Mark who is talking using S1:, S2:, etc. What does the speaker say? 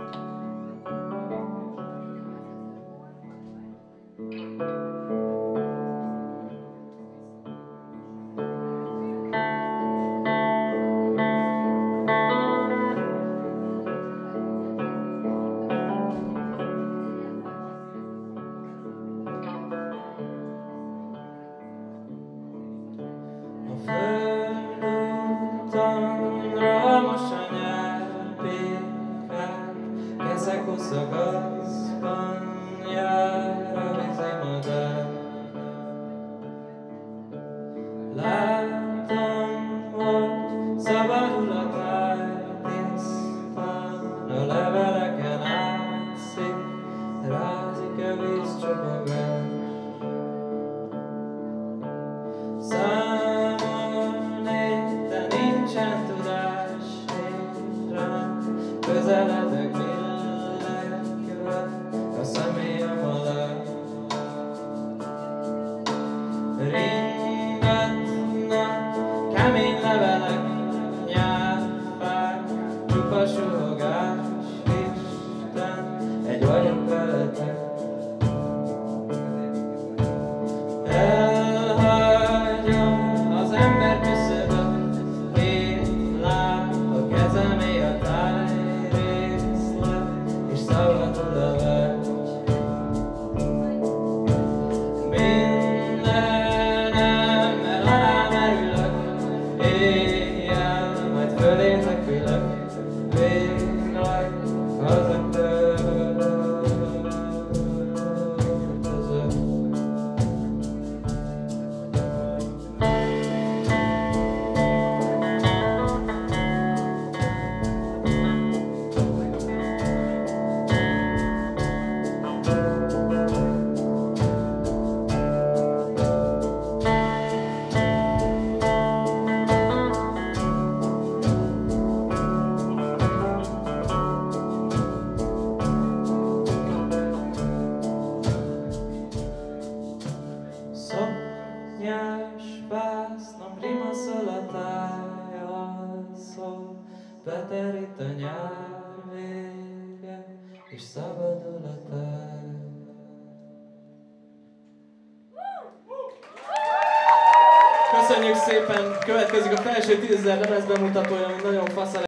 S1: Láttam, hogy szabadul a táj tisztán, a leveleken átszik, rázik a vízcsapogás. Számolni, de nincsen tudás, nincs rám, közeledek billegve, a személyem alá. Ringatnak kemény levelek, nyárfák, csupa suhogás, Isten, egy vagyok veletek. Elhagyom az ember küszöböt, két láb a kezemé a tájrészlet, és szabadul a vágy. Szoknyás vásznom rimaszol a tájjal szól, beterít a nyár vége, és szabadul a táj. Köszönjük szépen! Következik a felső 10 000 lemez bemutatója, ami nagyon fasz.